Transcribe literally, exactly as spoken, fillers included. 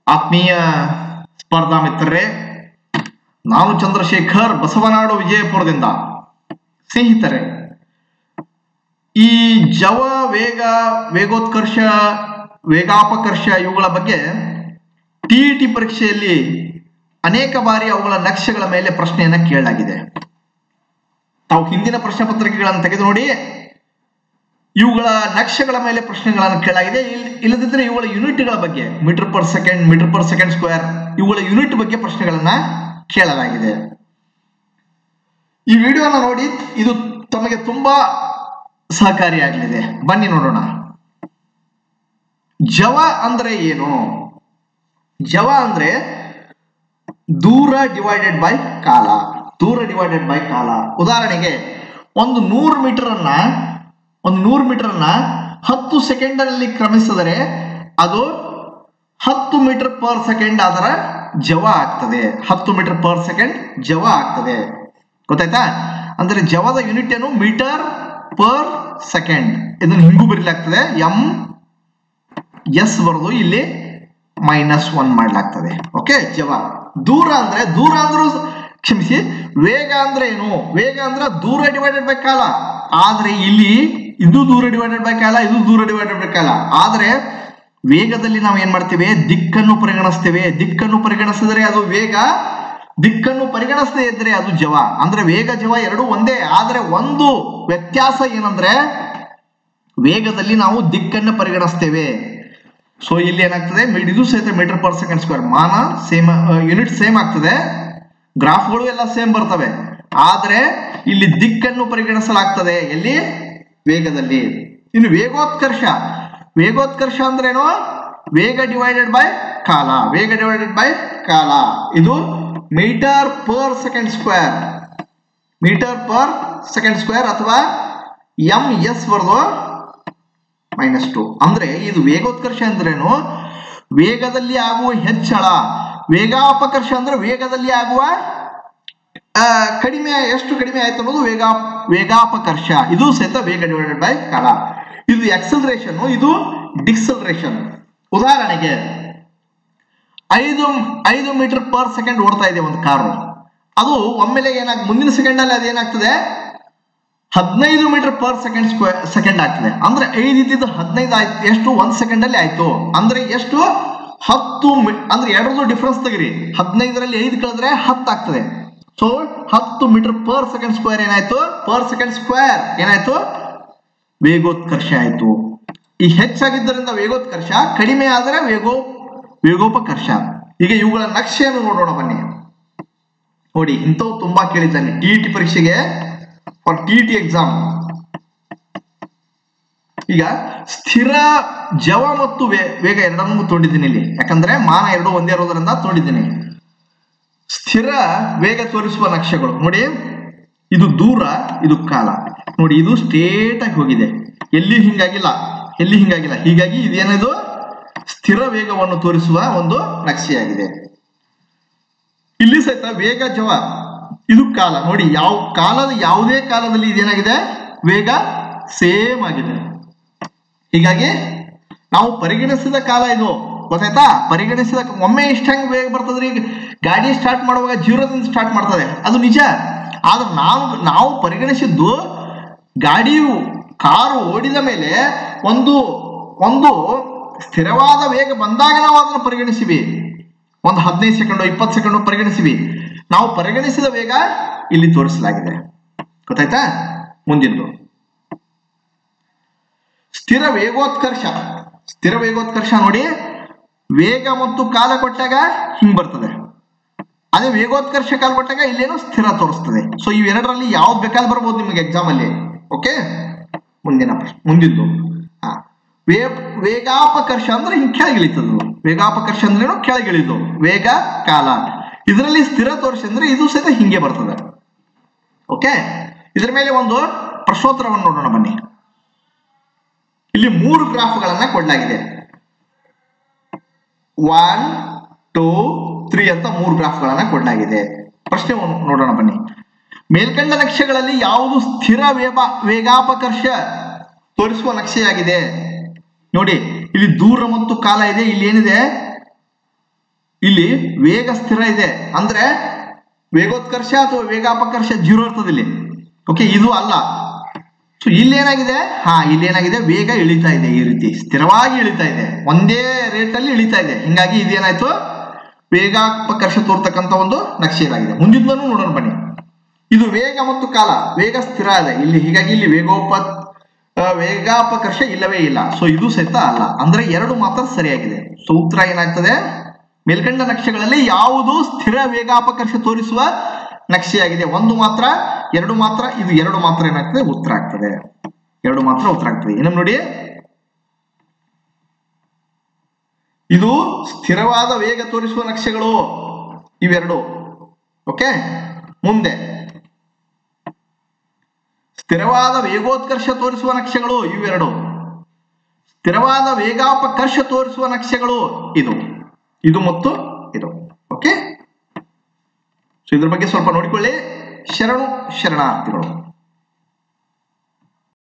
ಆತ್ಮೀಯ ಸ್ಪರ್ಧಾ ಮಿತ್ರರೇ, ನಾನು ಚಂದ್ರಶೇಖರ್ ಬಸವನಾಡು ವಿಜಯಪುರದಿಂದ. ಸ್ನೇಹಿತರೆ, ಈ ಜವ ವೇಗ ವೇಗೋತ್ಕರ್ಷ ವೇಗಾಪಕರ್ಷ ಇವುಗಳ ಬಗ್ಗೆ ಟಿ ಇ ಟಿ ಪರೀಕ್ಷೆಯಲ್ಲಿ ಅನೇಕ ಬಾರಿ ಅವುಗಳ ನಕ್ಷೆಗಳ ಮೇಲೆ ಪ್ರಶ್ನೆಯನ್ನ ಕೇಳಲಾಗಿದೆ. ತಾವು ಹಿಂದಿನ ಪ್ರಶ್ನೆ ಪತ್ರಿಕೆಗಳನ್ನು ತೆಗೆದು ನೋಡಿ, ಇವುಗಳ ನಕ್ಷೆಗಳ ಮೇಲೆ ಪ್ರಶ್ನೆಗಳನ್ನು ಕೇಳಲಾಗಿದೆ. ಇಲ್ಲದಿದ್ದರೆ ಇವುಗಳ ಯೂನಿಟ್ಗಳ ಬಗ್ಗೆ, metre per second, metre per second square, ಇವುಗಳ ಯೂನಿಟ್ ಬಗ್ಗೆ ಪ್ರಶ್ನೆಗಳನ್ನ ಕೇಳಲಾಗಿದೆ. ಈ ವಿಡಿಯೋನ ನೋಡಿ, ಇದು ತಮಗೆ ತುಂಬಾ ಸಹಕಾರಿಯಾಗಲಿದೆ. ಬನ್ನಿ ನೋಡೋಣ. ಜವ ಅಂದ್ರೆ ಏನು? ಜವ ಅಂದ್ರೆ ದೂರ ಡಿವೈಡೆಡ್ ಬೈ ಕಾಲ. ದೂರ ಡಿವೈಡೆಡ್ ಬೈ ಕಾಲ. ಉದಾಹರಣೆಗೆ ಒಂದು ನೂರು ಮೀಟರ್ ಅನ್ನ ಒಂದು ನೂರು ಮೀಟರ್ ಅನ್ನ ಹತ್ತು ಸೆಕೆಂಡ್ ಅಲ್ಲಿ ಕ್ರಮಿಸಿದರೆ ಅದು ಹತ್ತು ಮೀಟರ್ ಪರ್ ಸೆಕೆಂಡ್ ಅದರ ಜವ ಆಗ್ತದೆ. ಹತ್ತು ಮೀಟರ್ ಪರ್ ಸೆಕೆಂಡ್ ಜವ ಆಗ್ತದೆ. ಗೊತ್ತಾಯ್ತಾ? ಅಂದ್ರೆ ಜವದ ಯೂನಿಟ್ ಏನು? Metre per second. ಇದನ್ನು ಹಿಂಗೂ ಬರೀಲಾಗ್ತದೆ. ಎಂ ಎಸ್ ಬರೆದು ಇಲ್ಲಿ ಮೈನಸ್ ಒನ್ ಮಾಡ್ಲಾಗ್ತದೆ. ಓಕೆ. ಜವ. ದೂರ ಅಂದ್ರೆ ದೂರ ಅಂದ್ರೂ ಕ್ಷಮಿಸಿ, ವೇಗ ಅಂದ್ರೆ ಏನು? ವೇಗ ಅಂದ್ರೆ ದೂರ ಡಿವೈಡೆಡ್ ಬೈ ಕಾಲ. ಆದ್ರೆ ಇಲ್ಲಿ ಇದು ದೂರ ಡಿವೈಡೆಡ್ ಬೈ ಕಾಲ, ಇದು ದೂರ ಡಿವೈಡೆಡ್ ಬೈ ಕಾಲ. ಆದ್ರೆ ವೇಗದಲ್ಲಿ ನಾವು ಏನ್ ಮಾಡ್ತೇವೆ? ದಿಕ್ಕನ್ನು ಪರಿಗಣಿಸ್ತೇವೆ. ದಿಕ್ಕನ್ನು ಪರಿಗಣಿಸಿದರೆ ಅದು ವೇಗ, ದಿಕ್ಕನ್ನು ಪರಿಗಣಿಸದೇ ಇದ್ರೆ ಅದು ಜವ. ಅಂದ್ರೆ ವೇಗ ಜವ ಎರಡು ಒಂದೇ. ಆದ್ರೆ ಒಂದು ವ್ಯತ್ಯಾಸ ಏನಂದ್ರೆ ವೇಗದಲ್ಲಿ ನಾವು ದಿಕ್ಕನ್ನು ಪರಿಗಣಿಸ್ತೇವೆ. ಸೊ ಇಲ್ಲಿ ಏನಾಗ್ತದೆ? ಇದು ಸಹಿತ ಮೀಟರ್ ಪರ್ ಸೆಕೆಂಡ್ ಸ್ಕ್ವೇರ್. ಮಾನ ಸೇಮ್, ಯೂನಿಟ್ ಸೇಮ್ ಆಗ್ತದೆ, ಗ್ರಾಫ್ಗಳು ಎಲ್ಲ ಸೇಮ್ ಬರ್ತವೆ. ಆದ್ರೆ ಇಲ್ಲಿ ದಿಕ್ಕನ್ನು ಪರಿಗಣಿಸಲಾಗ್ತದೆ. ಎಲ್ಲಿ? ವೇಗದಲ್ಲಿ. ಇನ್ನು ವೇಗೋತ್ಕರ್ಷ. ವೇಗೋತ್ಕರ್ಷ ಅಂದ್ರೇನು? ವೇಗ ಡಿವೈಡೆಡ್ ಬೈ ಕಾಲ. ವೇಗ ಡಿವೈಡೆಡ್ ಬೈ ಕಾಲ. ಇದು metre per second square. Metre per second square ಅಥವಾ ಎಂ ಎಸ್ ಬರೆದು ಮೈನಸ್ ಟು. ಅಂದ್ರೆ ಇದು ವೇಗೋತ್ಕರ್ಷ ಅಂದ್ರೇನು? ವೇಗದಲ್ಲಿ ಆಗುವ ಹೆಚ್ಚಳ. ವೇಗಾಪಕರ್ಷ ಅಂದ್ರೆ ವೇಗದಲ್ಲಿ ಆಗುವ ಕಡಿಮೆ, ಎಷ್ಟು ಕಡಿಮೆ ಆಯ್ತು ಅನ್ನೋದು ವೇಗಾ ವೇಗಾಪಕರ್ಷ. ಇದು ಸಹಿತ ವೇಗ ಡಿವೈಡೆಡ್ ಬೈ ಕಾಲ. ಇದು ಎಕ್ಸಲರೇಷನ್, ಇದು ಡಿಕ್ಸಲರೇಷನ್. ಉದಾಹರಣೆಗೆ ಐದು ಐದು ಮೀಟರ್ ಪರ್ ಸೆಕೆಂಡ್ ಓಡ್ತಾ ಇದೆ ಒಂದು ಕಾರು. ಅದು ಒಮ್ಮೆಲೆ ಏನಾಗ ಮುಂದಿನ ಸೆಕೆಂಡ್ ಅಲ್ಲಿ ಅದೇನಾಗ್ತದೆ? ಹದಿನೈದು metre per second square second ಆಗ್ತದೆ. ಅಂದ್ರೆ ಐದು ಇದ್ದಿದ್ದು ಹದಿನೈದು ಆಯ್ತು. ಎಷ್ಟು? ಒಂದ್ ಸೆಕೆಂಡ್ ಅಲ್ಲಿ ಆಯ್ತು. ಅಂದ್ರೆ ಎಷ್ಟು? ಹತ್ತು. ಅಂದ್ರೆ ಎರಡರದ್ದು ಡಿಫ್ರೆನ್ಸ್ ತೆಗಿರಿ. ಹದಿನೈದರಲ್ಲಿ ಐದು ಕಳೆದ್ರೆ ಹತ್ತು ಆಗ್ತದೆ. ಸೊ ಹತ್ತು ಮೀಟರ್ ಪರ್ ಸೆಕೆಂಡ್ ಸ್ಕ್ವೇರ್ ಏನಾಯ್ತು? ಪರ್ ಸೆಕೆಂಡ್ ಸ್ಕ್ವೇರ್ ಏನಾಯ್ತು? ವೇಗೋತ್ಕರ್ಷ ಆಯ್ತು. ಈ ಹೆಚ್ಚಾಗಿದ್ದರಿಂದ ವೇಗೋತ್ಕರ್ಷ, ಕಡಿಮೆ ಆದ್ರೆ ವೇಗೋ ವೇಗೋಪಕರ್ಷ. ಈಗ ಇವುಗಳ ನಕ್ಷೆಯನ್ನು ನೋಡೋಣ ಬನ್ನಿ. ನೋಡಿ, ಇಂಥವು ತುಂಬಾ ಕೇಳಿದ್ದಾನೆ ಟಿ ಇ ಟಿ ಪರೀಕ್ಷೆಗೆ, for T E T exam. ಈಗ ಸ್ಥಿರ ಜವ ಮತ್ತು ವೇಗ ಎರಡನ್ನೂ ತೋಡಿದ್ದೀನಿ ಇಲ್ಲಿ. ಯಾಕಂದ್ರೆ ಮಾನ ಎರಡು ಒಂದೇ ಇರೋದ್ರಿಂದ ತೋಡಿದ್ದೀನಿ. ಸ್ಥಿರ ವೇಗ ತೋರಿಸುವ ನಕ್ಷೆಗಳು ನೋಡಿ. ಇದು ದೂರ, ಇದು ಕಾಲ. ನೋಡಿ, ಇದು ಸ್ಟ್ರೇಟ್ ಆಗಿ ಹೋಗಿದೆ, ಎಲ್ಲಿ ಹಿಂಗಾಗಿಲ್ಲ, ಎಲ್ಲಿ ಹಿಂಗಾಗಿಲ್ಲ. ಹೀಗಾಗಿ ಇದೇನಿದು? ಸ್ಥಿರ ವೇಗವನ್ನು ತೋರಿಸುವ ಒಂದು ನಕ್ಷೆಯಾಗಿದೆ. ಇಲ್ಲಿ ಸಹಿತ ವೇಗ ಜವ, ಇದು ಕಾಲ. ನೋಡಿ, ಯಾವ ಕಾಲದ ಯಾವುದೇ ಕಾಲದಲ್ಲಿ ಇದೇನಾಗಿದೆ? ವೇಗ ಸೇಮ್ ಆಗಿದೆ. ಹೀಗಾಗಿ ನಾವು ಪರಿಗಣಿಸಿದ ಕಾಲ ಇದು. ಗೊತ್ತಾಯ್ತಾ? ಪರಿಗಣಿಸಿದ ಒಮ್ಮೆ ಇಷ್ಟ ಹೆಂಗ್ ವೇಗ ಬರ್ತದ್ರಿ? ಗಾಡಿ ಸ್ಟಾರ್ಟ್ ಮಾಡುವಾಗ ಜೀರೋದಿಂದ ಸ್ಟಾರ್ಟ್ ಮಾಡ್ತದೆ, ಅದು ನಿಜ. ಆದ್ರೆ ನಾವು ನಾವು ಪರಿಗಣಿಸಿದ್ದು ಗಾಡಿಯು ಕಾರು ಓಡಿದ ಮೇಲೆ ಒಂದು ಒಂದು ಸ್ಥಿರವಾದ ವೇಗ ಬಂದಾಗ ನಾವು ಅದನ್ನು ಪರಿಗಣಿಸಿವಿ. ಒಂದು ಹದಿನೈದು ಸೆಕೆಂಡು ಇಪ್ಪತ್ತು ಸೆಕೆಂಡು ಪರಿಗಣಿಸಿವಿ. ನಾವು ಪರಿಗಣಿಸಿದ ವೇಗ ಇಲ್ಲಿ ತೋರಿಸಲಾಗಿದೆ. ಗೊತ್ತಾಯ್ತಾ? ಮುಂದಿದ್ದು ಸ್ಥಿರ ವೇಗೋತ್ಕರ್ಷ. ಸ್ಥಿರ ವೇಗೋತ್ಕರ್ಷ ನೋಡಿ, ವೇಗ ಮತ್ತು ಕಾಲ ಕೊಟ್ಟಾಗ ಹಿಂಗ್ ಬರ್ತದೆ. ಅದೇ ವೇಗೋತ್ಕರ್ಷ ಕಾಲ ಕೊಟ್ಟಾಗ ಇಲ್ಲೇನು ಸ್ಥಿರ ತೋರಿಸ್ತದೆ. ಸೊ ಇವೆರಡರಲ್ಲಿ ಯಾವ್ದು ಬೇಕಾದ್ರೂ ಬರ್ಬೋದು ನಿಮಗೆ ಎಕ್ಸಾಮ್ ಅಲ್ಲಿ. ಓಕೆ. ಮುಂದಿನ ಪ್ರಶ್ನೆ, ಮುಂದಿದ್ದು ಹಾ ವೇ ವೇಗಾಪಕರ್ಷ ಅಂದ್ರೆ ಹಿಂಗ್ ಕೆಳಗಿಳಿತದ್ದು. ವೇಗಾಪಕರ್ಷ ಅಂದ್ರೇನು? ಕೆಳಗಿಳಿದು. ವೇಗ ಕಾಲ. ಇದರಲ್ಲಿ ಸ್ಥಿರ ತೋರಿಸಿ ಅಂದ್ರೆ ಇದು ಸಹಿತ ಹಿಂಗೆ ಬರ್ತದೆ. ಓಕೆ. ಇದರ ಮೇಲೆ ಒಂದು ಪ್ರಶ್ನೋತ್ತರವನ್ನು ನೋಡೋಣ ಬನ್ನಿ. ಇಲ್ಲಿ ಮೂರು ಗ್ರಾಫ್ಗಳನ್ನ ಕೊಡಲಾಗಿದೆ. ಒನ್ ಟೂ ತ್ರೀ ಅಂತ ಮೂರು ಗ್ರಾಫ್ಗಳನ್ನ ಕೊಡಲಾಗಿದೆ. ಪ್ರಶ್ನೆ ನೋಡೋಣ ಬನ್ನಿ. ಮೇಲ್ಕಂಡ ನಕ್ಷೆಗಳಲ್ಲಿ ಯಾವುದು ಸ್ಥಿರ ವೇಗ ವೇಗಾಪಕರ್ಷ ತೋರಿಸುವ ನಕ್ಷೆಯಾಗಿದೆ? ನೋಡಿ, ಇಲ್ಲಿ ದೂರ ಮತ್ತು ಕಾಲ ಇದೆ. ಇಲ್ಲಿ ಏನಿದೆ? ಇಲ್ಲಿ ವೇಗ ಸ್ಥಿರ ಇದೆ ಅಂದ್ರೆ ವೇಗೋತ್ಕರ್ಷ ಅಥವಾ ವೇಗಾಪಕರ್ಷ ಜೀರೋ ಇರ್ತದೆ ಇಲ್ಲಿ. ಓಕೆ, ಇದು ಅಲ್ಲ. ಸೊ ಇಲ್ಲಿ ಏನಾಗಿದೆ, ಹಾ ಇಲ್ಲಿ ಏನಾಗಿದೆ, ವೇಗ ಇಳಿತಾ ಇದೆ, ಈ ರೀತಿ ಸ್ಥಿರವಾಗಿ ಇಳಿತಾ ಇದೆ, ಒಂದೇ ರೇಟ್ ಅಲ್ಲಿ ಇಳಿತಾ ಇದೆ. ಹಿಂಗಾಗಿ ಇದೇನಾಯ್ತು, ವೇಗಾಪಕರ್ಷ ತೋರ್ತಕ್ಕಂಥ ಒಂದು ನಕ್ಷೆ ಇದಾಗಿದೆ. ಮುಂದಿದ್ದನ್ನು ನೋಡೋಣ ಬನ್ನಿ. ಇದು ವೇಗ ಮತ್ತು ಕಾಲ, ವೇಗ ಸ್ಥಿರ ಇದೆ ಇಲ್ಲಿ, ಹೀಗಾಗಿ ಇಲ್ಲಿ ವೇಗೋಪ ವೇಗಾಪಕರ್ಷ ಇಲ್ಲವೇ ಇಲ್ಲ. ಸೊ ಇದು ಸಹಿತ ಅಲ್ಲ, ಅಂದ್ರೆ ಎರಡು ಮಾತ್ರ ಸರಿಯಾಗಿದೆ. ಸೊ ಉತ್ತರ ಏನಾಗ್ತದೆ, ಮೇಲ್ಕಂಡ ನಕ್ಷೆಗಳಲ್ಲಿ ಯಾವುದು ಸ್ಥಿರ ವೇಗಾಪಕರ್ಷ ತೋರಿಸುವ ನಕ್ಷೆಯಾಗಿದೆ? ಒಂದು ಮಾತ್ರ, ಎರಡು ಮಾತ್ರ, ಇದು ಎರಡು ಮಾತ್ರ ಏನಾಗ್ತದೆ, ಉತ್ತರ ಆಗ್ತದೆ. ಎರಡು ಮಾತ್ರ ಉತ್ತರ ಆಗ್ತದೆ. ಇನ್ನೊಮ್ಮೆ ನೋಡಿ, ಇದು ಸ್ಥಿರವಾದ ವೇಗ ತೋರಿಸುವ ನಕ್ಷೆಗಳು ಇವೆರಡು. ಓಕೆ, ಮುಂದೆ ಸ್ಥಿರವಾದ ವೇಗೋತ್ಕರ್ಷ ತೋರಿಸುವ ನಕ್ಷೆಗಳು ಇವೆರಡು. ಸ್ಥಿರವಾದ ವೇಗಾಪಕರ್ಷ ತೋರಿಸುವ ನಕ್ಷೆಗಳು ಇದು ಇದು ಮತ್ತು ಇದು. ಓಕೆ, ಸೊ ಇದ್ರ ಬಗ್ಗೆ ಸ್ವಲ್ಪ ನೋಡಿಕೊಳ್ಳಿ. ಶರಣು ಶರಣಾರ್ಥಿಗಳು.